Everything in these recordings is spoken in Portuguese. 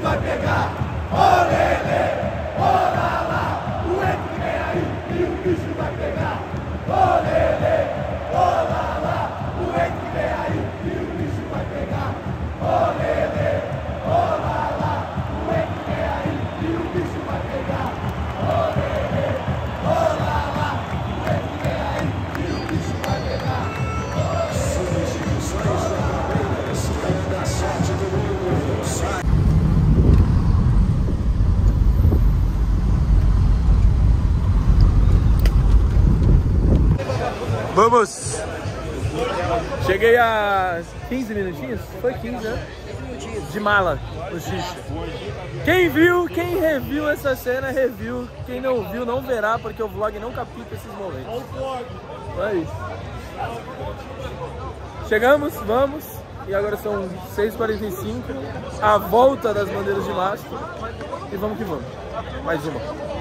vai pegar. Olele, olala, o Henrique vem aí e o bicho vai pegar. Olele, olala, o Henrique vem aí e o bicho vai pegar. Olele, olala, o Henrique vem aí e o bicho vai pegar. Olele, olala, o Henrique vem aí e o bicho vai pegar. Substituições da Palmeiras, da sorte do mundo, sai. Vamos! Cheguei a 15 minutinhos? Foi 15, né? De mala, o xixi. Quem viu, quem reviu essa cena, reviu. Quem não viu, não verá, porque o vlog não capta esses momentos. É isso. Chegamos, vamos. E agora são 6h45. A volta das bandeiras de mastro. E vamos que vamos. Mais uma.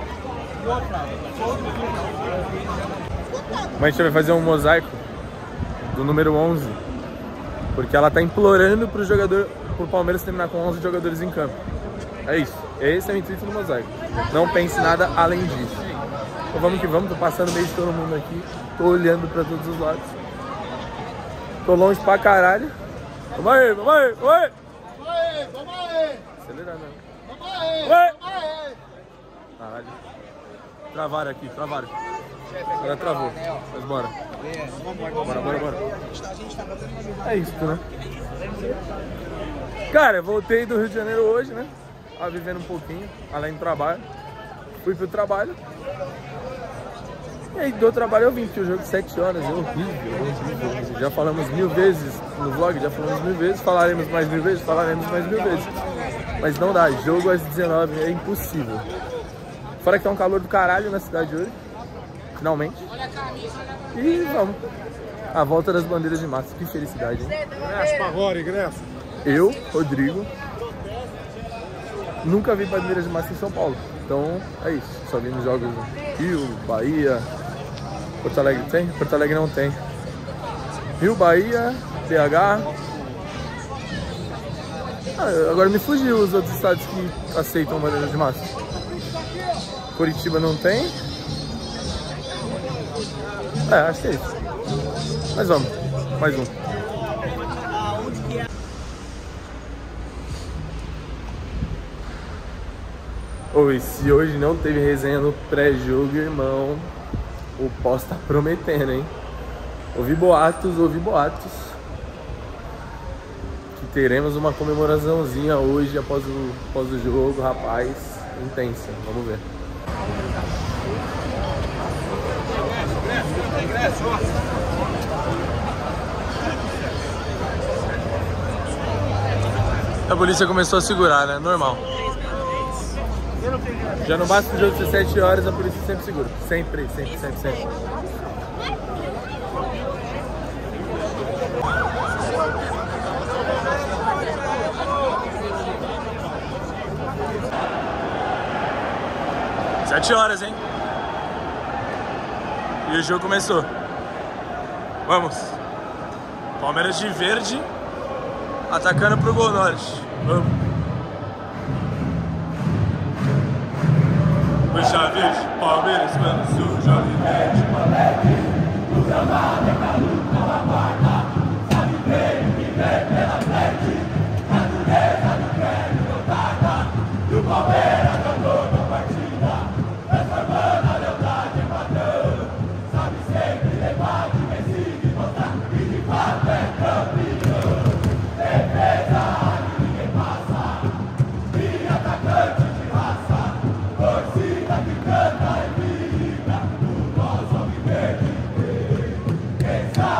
Mas a gente vai fazer um mosaico do número 11, porque ela tá implorando pro Palmeiras terminar com 11 jogadores em campo. É isso. Esse é o intuito do mosaico. Não pense nada além disso. Então vamos que vamos. Tô passando meio de todo mundo aqui. Tô olhando pra todos os lados. Tô longe pra caralho. Vamos aí, vamos aí, vamos aí. Vamos aí! Acelerar não. Vamos aí! Vamos aí! Caralho. Travaram aqui, travaram. Agora travou. Mas bora. Bora. É isso, né? Cara, eu voltei do Rio de Janeiro hoje, né? Tava vivendo um pouquinho, além do trabalho. Fui pro trabalho. E aí do trabalho eu vim, porque o jogo de 7 horas é horrível. Já falamos 1000 vezes no vlog, já falamos 1000 vezes. Falaremos mais 1000 vezes, falaremos mais 1000 vezes. Mas não dá, jogo às 19 é impossível. Fora que tá um calor do caralho na cidade hoje. Finalmente. E vamos. A volta das bandeiras de massa. Que felicidade, hein? Ingresso pra agora, ingresso. Eu, Rodrigo, nunca vi bandeiras de massa em São Paulo. Então, é isso. Só vi nos jogos no Rio, Bahia. Porto Alegre tem? Porto Alegre não tem. Rio, Bahia, BH. Agora me fugiu os outros estados que aceitam bandeiras de massa. Curitiba não tem. Acho que é isso. Mas vamos. Mais um. Oi, se hoje não teve resenha no pré-jogo, irmão, o pós tá prometendo, hein? Ouvi boatos que teremos uma comemoraçãozinha hoje após o jogo, rapaz, intensa. Vamos ver. A polícia começou a segurar, né? Normal. Já não basta o jogo ser 7 horas, a polícia sempre segura. Sempre. 7 horas, hein? E o jogo começou. Vamos. Palmeiras de verde atacando pro Gol Norte. Vamos. Puxa verde, Palmeiras, mano, suja, verde, moleque. O gramado é caludo, não aguarda. Sabe bem o que vem pela frente. A dureza do prêmio não tarda. E o Palmeiras ganhou na partida. Transformando a lealdade em padrão. Sabe sempre levar de vencido e mostrar que de fato é campeão. Defesa, ninguém passa. E atacante de raça. Torcida que canta e vibra. O nosso alviverde. Quem sabe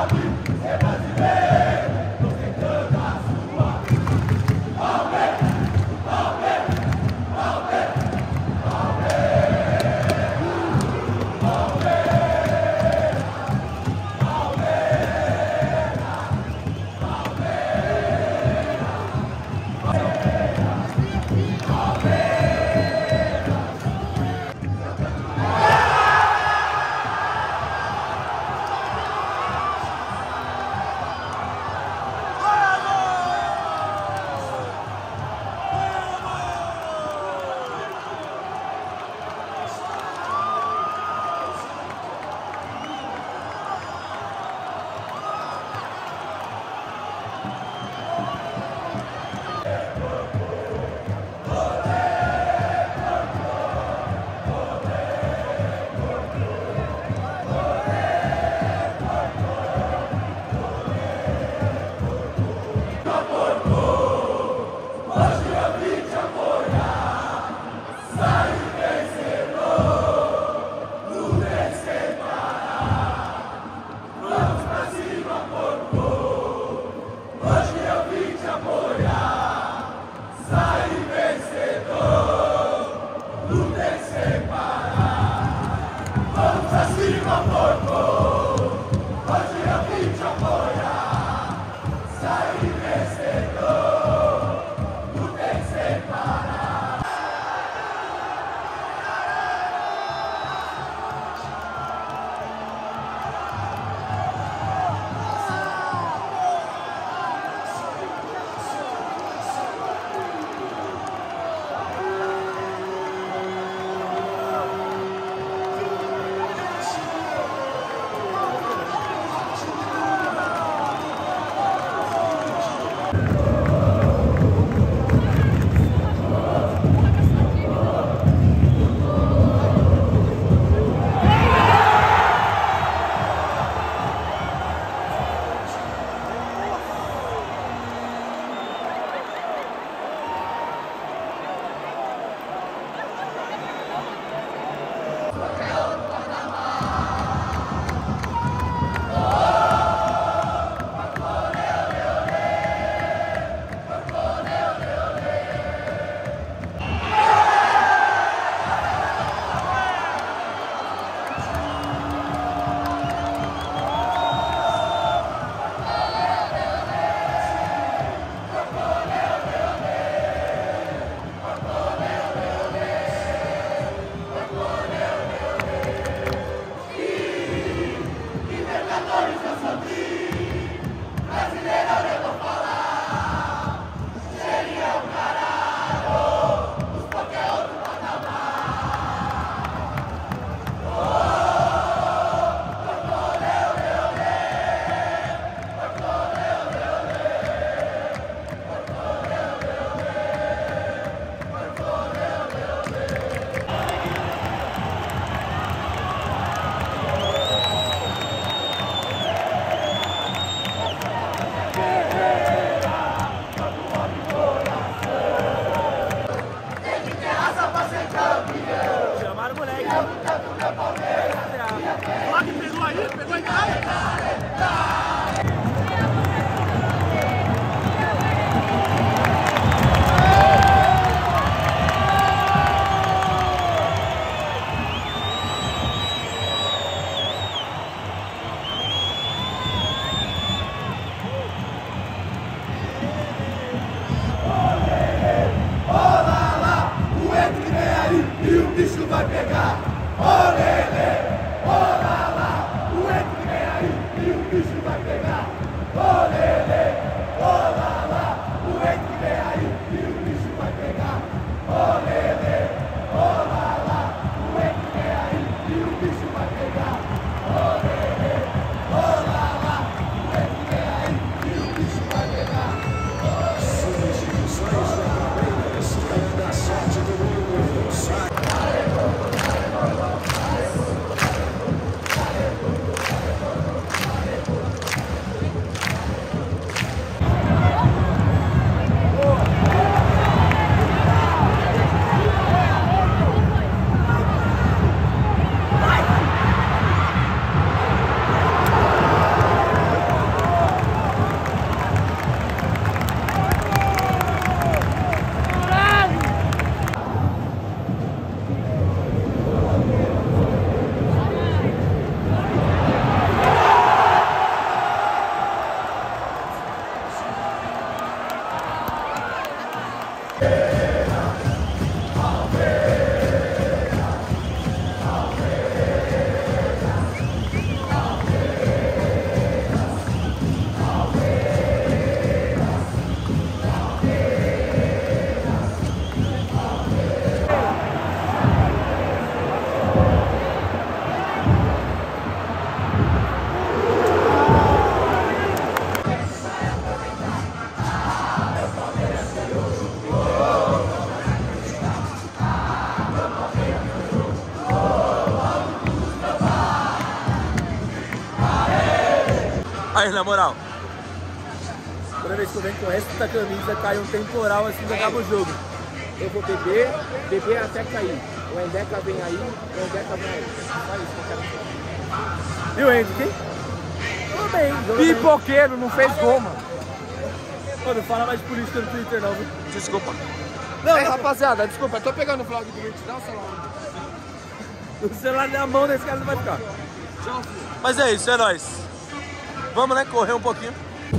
Mas na moral. Toda vez que eu venho com essa camisa, cai um temporal assim que acaba o jogo. Eu vou beber até cair. O Endeca vem aí, o Endeca vem aí. Só isso que eu quero falar. E o Henrique? Tudo bem. Pipoqueiro, não fez gol, mano. Pô, não fala mais de política no Twitter não, viu? Desculpa. Não, rapaziada, desculpa, eu tô pegando o vlog do vídeo, dá o celular. O celular na mão desse cara não vai ficar. Tchau, filho. Mas é isso, é nóis. Vamos, né, correr um pouquinho.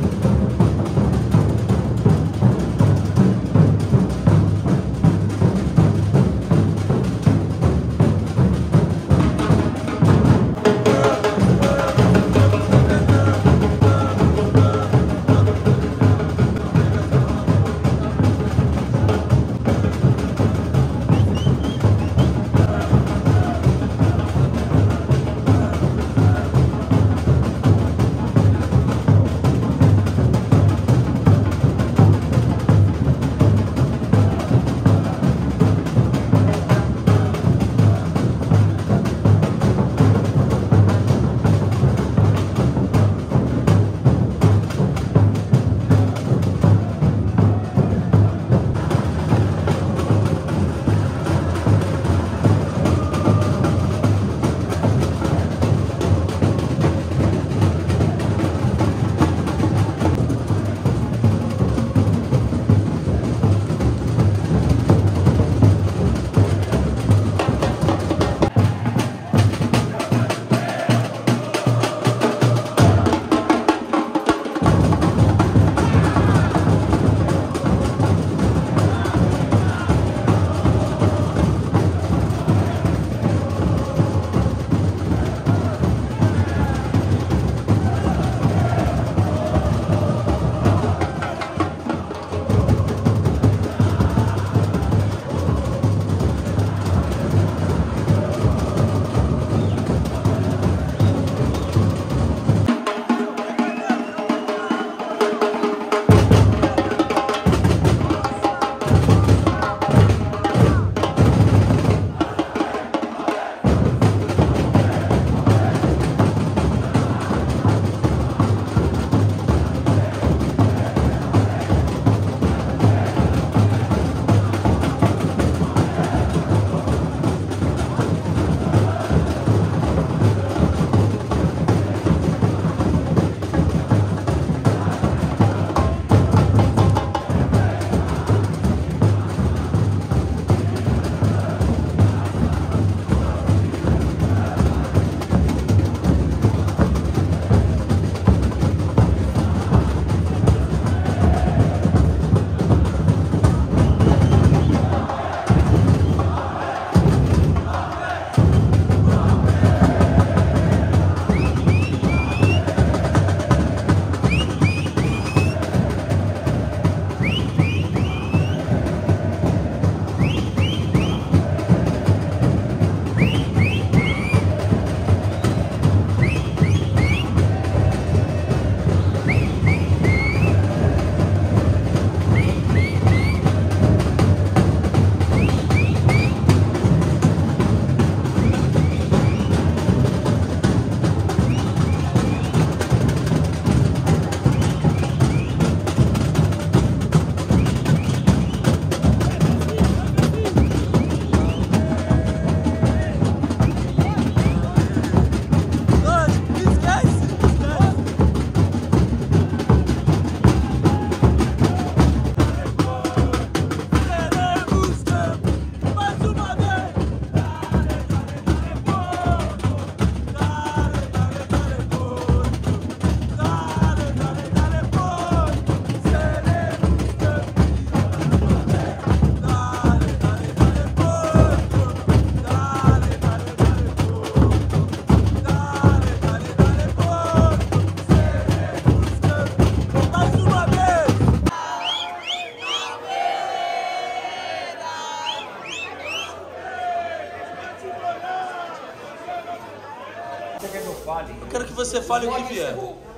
Eu quero que você fale o que vier.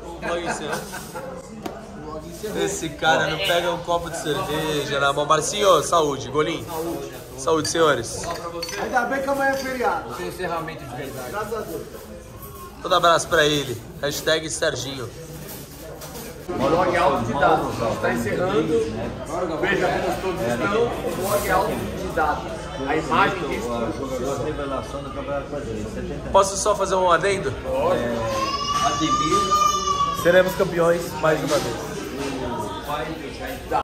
Esse cara não pega um copo de cerveja na mão. Marcinho, saúde, golinho. Saúde, senhores. Ainda bem que amanhã é feriado. Tem encerramento de verdade. Graças a Deus. Todo abraço pra ele. Hashtag Serginho. Blog autodidata. Está encerrando. Veja como todos estão. Blog autodidata. A imagem disso. Jogador revelação do Campeonato Brasileiro. Posso só fazer um adendo? Ademir, Seremos campeões mais uma vez. o pai do Jair